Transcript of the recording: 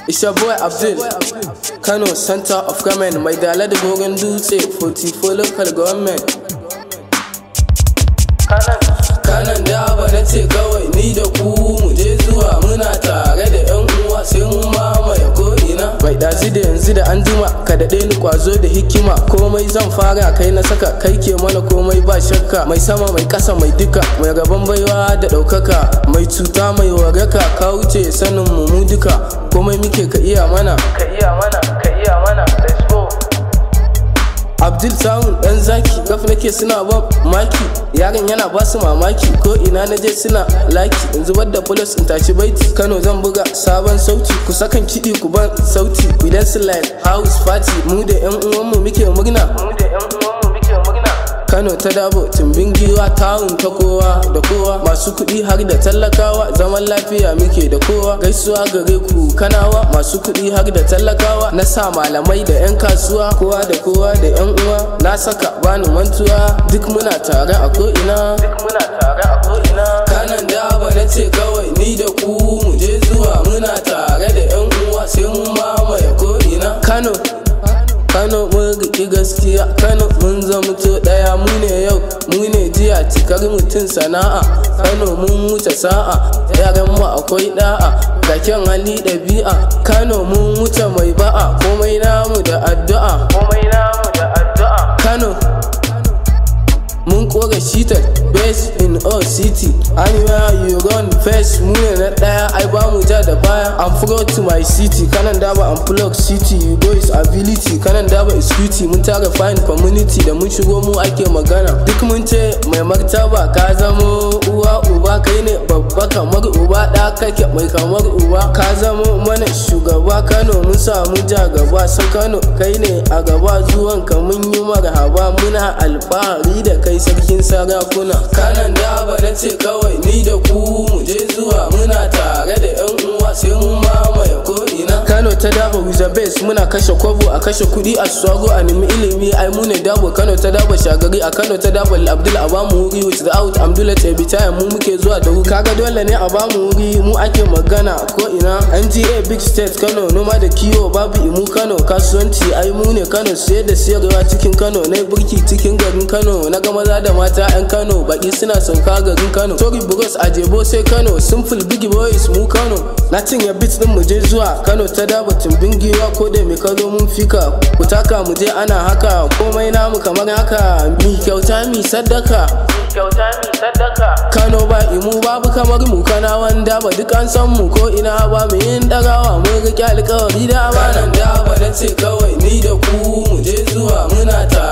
It's your boy Abdul, Kano Center of Government, mai dala da gogon dutse, 44 local government. Kanan daba na ce kawai ni da ku mu je zuwa, muna tare da yan uwa sai mun mamaye ko'ina. Bai dazi da yanzu da an jima, ka daɗe ni kwazo da hikima, komai zan fara kai na saka, kai ke mana komai ba shakka. Mai sama mai ƙasa mai duka, mai rabon baiwa da ɗaukaka, mai cuta mai waraka, ka wuce sanin mu duka, komai muke ka iya mana. Let's go. Abdul Sound ɗan zaki, gaf nake suna ban maki, yaron yana ba su mamaki, ko ina na je suna laki, in zubar da plus in tashi baiti. Kano zan buga sabon sauti, ku sakan kiɗi ku ban sauti, we dance like house party, mu da yan uwanmu muke murna. Kano ta dabo tumbin giwa, tawun ta kowa da kowa, masu kuɗi har da talakawa, zaman lafiya muke da kowa. Gaisuwa gare ku Kanawa, masu kuɗi har da talakawa, na sa malamai da 'yan kasuwa, kowa da kowa da 'yan uwa, na saka bani mantuwa, duk muna tare a ko'ina. Kanan daba na ce kawai ni da ku mu je zuwa, muna tare da 'yan uwa sai mun mamaye ko'ina. Kano mun riƙi gaskiya, Kano mun zamto ɗaya, mu ne yau mu ne jiya, cikar mutum sana'a. Kano mun wuce sa'a, yaran mu akwai da'a, ga kyan hali ɗabi'a. Kano mun wuce mai ba'a, komai namu da addu'a. Kano mun kora shitar, best in all city, anywhere you run first, mu ne na ɗaya, ai ba mu ja da baya. I'm proud to my city, Kanan daba I'm plug city, you go is ability, Kanan daba is beauty, mun tara fine community, da mun shigo mu ake magana. Duk mun ce mai martaba ka zamo uwa uba, kai ne babba kamar uba, ɗa kake mai kamar uba, ka zamo mana shugaba. Kano mun samu ja gaba, san Kano kai ne a gaba, zuwan ka mun yi marhaba, muna alfahari da kai sarkin sarakuna. Kanan daba na ce kawai ni da ku mu je zuwa, muna tare da yan uwa sai mun mamaye ko'ina. Kano ta daba with the best, muna kashe kwabo a kashe kuɗi a swago, a nemi ilimi ai mu ne dabo. Kano ta daba shagari, a Kano ta daba Abdul a bamu wuri, with the out Abdul every time mu muke zuwa da wuri. Kaga dole ne a bamu wuri, mu ake magana ko'ina. NGA big state Kano, noma da kiwo babu imu Kano, kasuwanci ai mu ne Kano, siye da siyarwa cikin Kano, na burki cikin garin Kano, na ga maza da mata 'yan Kano, baki suna sauka garin Kano. Tori Bros a Jebo sai Kano, simple big boys mu Kano. Na cinye beats din mu je zuwa, Kano ta daba tumbin giwa, ko da me kazo mun fika, ku taka mu je ana haka, komai namu kamar haka, mi kyauta mi sadaka. Kano ba imu babu kamar mu, Kanawan daba duk an san mu, ko ina ba mu yin dagawa, mun riƙe alƙawari da amana. Kanan daba na ce kawai ni da ku mu je zuwa, muna tare